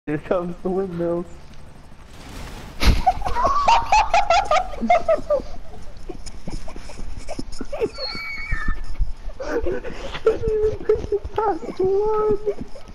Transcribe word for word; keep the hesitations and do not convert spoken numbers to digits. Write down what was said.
Here comes the windmills. Couldn't even make it past one.